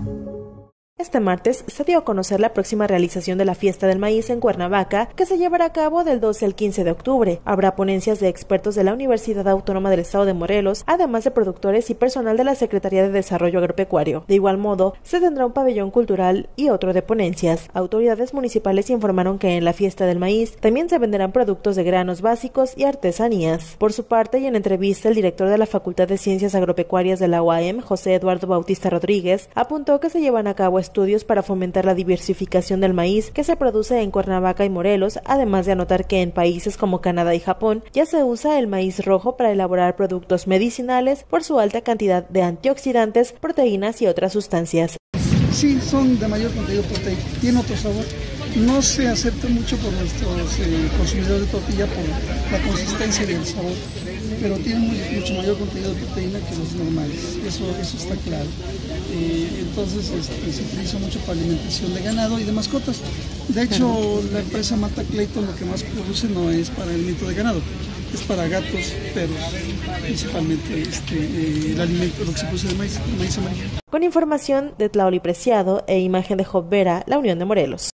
Este martes se dio a conocer la próxima realización de la Fiesta del Maíz en Cuernavaca, que se llevará a cabo del 12 al 15 de octubre. Habrá ponencias de expertos de la Universidad Autónoma del Estado de Morelos, además de productores y personal de la Secretaría de Desarrollo Agropecuario. De igual modo, se tendrá un pabellón cultural y otro de ponencias. Autoridades municipales informaron que en la Fiesta del Maíz también se venderán productos de granos básicos y artesanías. Por su parte, y en entrevista, el director de la Facultad de Ciencias Agropecuarias de la UAM, José Eduardo Bautista Rodríguez, apuntó que se llevan a cabo estudios para fomentar la diversificación del maíz que se produce en Cuernavaca y Morelos, además de anotar que en países como Canadá y Japón ya se usa el maíz rojo para elaborar productos medicinales por su alta cantidad de antioxidantes, proteínas y otras sustancias. Sí, son de mayor contenido proteico, tiene otro sabor. No se acepta mucho por nuestros consumidores de tortilla por la consistencia y el sabor, pero tienen mucho mayor contenido de proteína que los normales, eso está claro. Entonces se utiliza mucho para alimentación de ganado y de mascotas. De hecho, la empresa Mata Clayton lo que más produce no es para alimento de ganado, es para gatos, perros, principalmente el alimento, lo que se produce de maíz amarillo. Con información de Tlaoli Preciado e imagen de Job Vera, La Unión de Morelos.